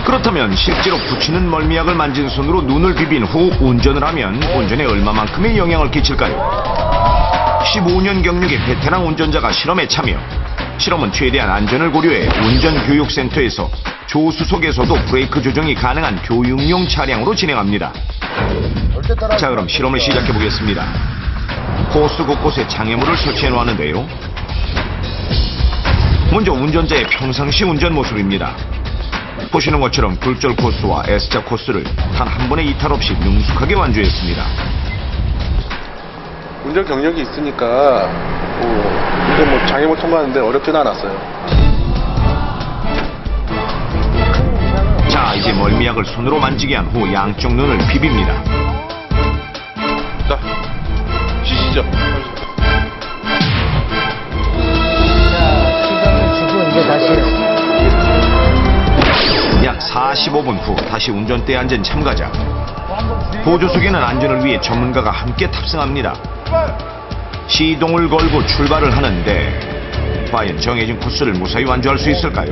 그렇다면 실제로 붙이는 멀미약을 만진 손으로 눈을 비빈 후 운전을 하면 운전에 얼마만큼의 영향을 끼칠까요? 15년 경력의 베테랑 운전자가 실험에 참여. 실험은 최대한 안전을 고려해 운전교육센터에서 조수석에서도 브레이크 조정이 가능한 교육용 차량으로 진행합니다. 자, 그럼 실험을 시작해 보겠습니다. 코스 곳곳에 장애물을 설치해 놓았는데요. 먼저 운전자의 평상시 운전 모습입니다. 보시는 것처럼 굴절 코스와 S자 코스를 단 한 번의 이탈 없이 능숙하게 완주했습니다. 운전 경력이 있으니까 근데 장애물 통과하는데 어렵지는 않았어요. 자, 이제 멀미약을 손으로 만지게 한 후 양쪽 눈을 비빕니다. 자, 쉬시죠. 시간을 주고 이제 다시 약 45분 후 다시 운전대에 앉은 참가자. 보조석에는 안전을 위해 전문가가 함께 탑승합니다. 시동을 걸고 출발을 하는데 과연 정해진 코스를 무사히 완주할 수 있을까요?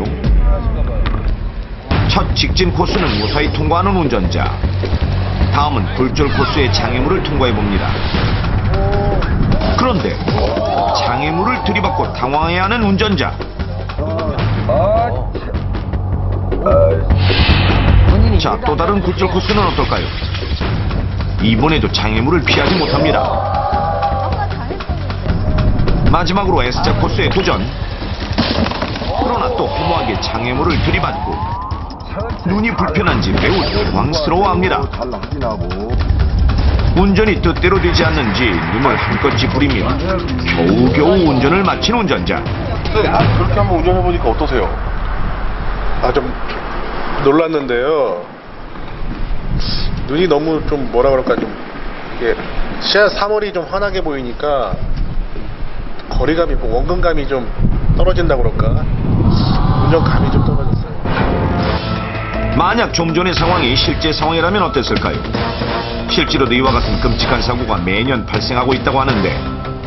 첫 직진 코스는 무사히 통과하는 운전자. 다음은 굴절 코스의 장애물을 통과해봅니다. 그런데 장애물을 들이받고 당황해하는 운전자. 자, 또 다른 굴절 코스는 어떨까요? 이번에도 장애물을 피하지 못합니다. 마지막으로 S자 코스에 도전. 그러나 또 허무하게 장애물을 들이받고 눈이 불편한지 매우 당황스러워합니다. 운전이 뜻대로 되지 않는지 눈을 한껏 찌푸리며 겨우겨우 운전을 마친 운전자. 그렇게 한번 운전해보니까 어떠세요? 좀 놀랐는데요. 눈이 너무 좀 뭐라 그럴까, 좀 이게 시야 사물이 좀 환하게 보이니까 거리감이, 원근감이 좀 떨어진다 그럴까, 운전감이 좀 떨어졌어요. 만약 좀 전의 상황이 실제 상황이라면 어땠을까요? 실제로도 이와 같은 끔찍한 사고가 매년 발생하고 있다고 하는데,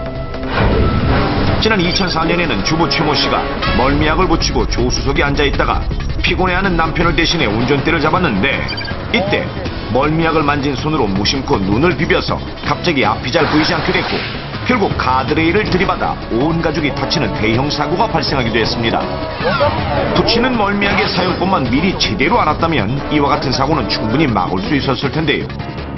지난 2004년에는 주부 최모 씨가 멀미약을 붙이고 조수석에 앉아있다가 피곤해하는 남편을 대신해 운전대를 잡았는데, 이때 멀미약을 만진 손으로 무심코 눈을 비벼서 갑자기 앞이 잘 보이지 않게 됐고 결국 가드레일을 들이받아 온 가족이 다치는 대형 사고가 발생하기도 했습니다. 붙이는 멀미약의 사용법만 미리 제대로 알았다면 이와 같은 사고는 충분히 막을 수 있었을 텐데요.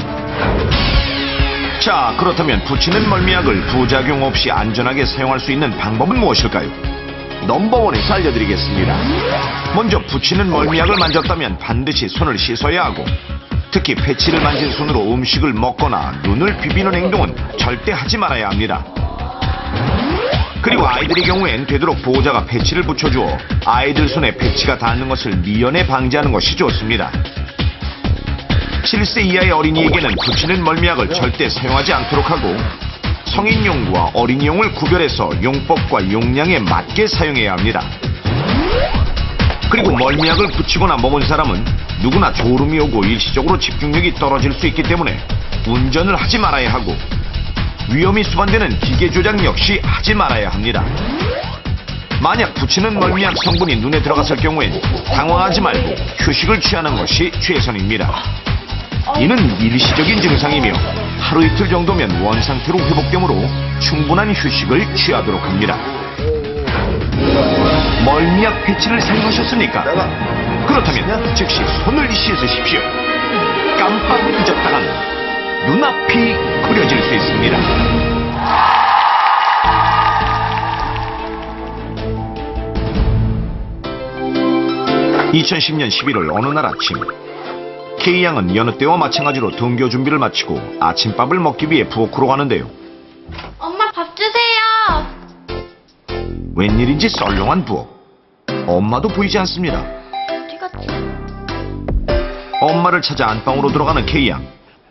자, 그렇다면 붙이는 멀미약을 부작용 없이 안전하게 사용할 수 있는 방법은 무엇일까요? 넘버원에서 알려드리겠습니다. 먼저 붙이는 멀미약을 만졌다면 반드시 손을 씻어야 하고, 특히 패치를 만진 손으로 음식을 먹거나 눈을 비비는 행동은 절대 하지 말아야 합니다. 그리고 아이들의 경우엔 되도록 보호자가 패치를 붙여주어 아이들 손에 패치가 닿는 것을 미연에 방지하는 것이 좋습니다. 7세 이하의 어린이에게는 붙이는 멀미약을 절대 사용하지 않도록 하고, 성인용과 어린이용을 구별해서 용법과 용량에 맞게 사용해야 합니다. 그리고 멀미약을 붙이거나 먹은 사람은 누구나 졸음이 오고 일시적으로 집중력이 떨어질 수 있기 때문에 운전을 하지 말아야 하고, 위험이 수반되는 기계 조작 역시 하지 말아야 합니다. 만약 붙이는 멀미약 성분이 눈에 들어갔을 경우엔 당황하지 말고 휴식을 취하는 것이 최선입니다. 이는 일시적인 증상이며 하루 이틀 정도면 원상태로 회복되므로 충분한 휴식을 취하도록 합니다. 멀미약 패치를 사용하셨습니까? 그렇다면 즉시 손을 씻으십시오. 깜빡 잊었다간 눈앞이 그려질 수 있습니다. 2010년 11월 어느 날 아침, K양은 여느 때와 마찬가지로 등교 준비를 마치고 아침밥을 먹기 위해 부엌으로 가는데요. 엄마 밥 주세요. 웬일인지 썰렁한 부엌. 엄마도 보이지 않습니다. 어디 갔지? 엄마를 찾아 안방으로 들어가는 K양.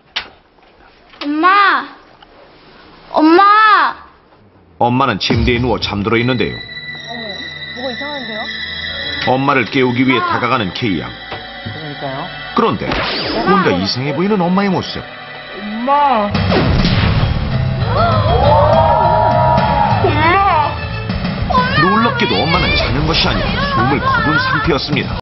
엄마. 엄마. 엄마는 침대에 누워 잠들어 있는데요. 뭐가 이상한데요? 엄마를 깨우기 위해 다가가는 K양. 그러니까요. 그런데 뭔가 이상해 보이는 엄마의 모습. 엄마. 놀랍게도 엄마는 자는 것이 아니라 숨을 거둔 상태였습니다.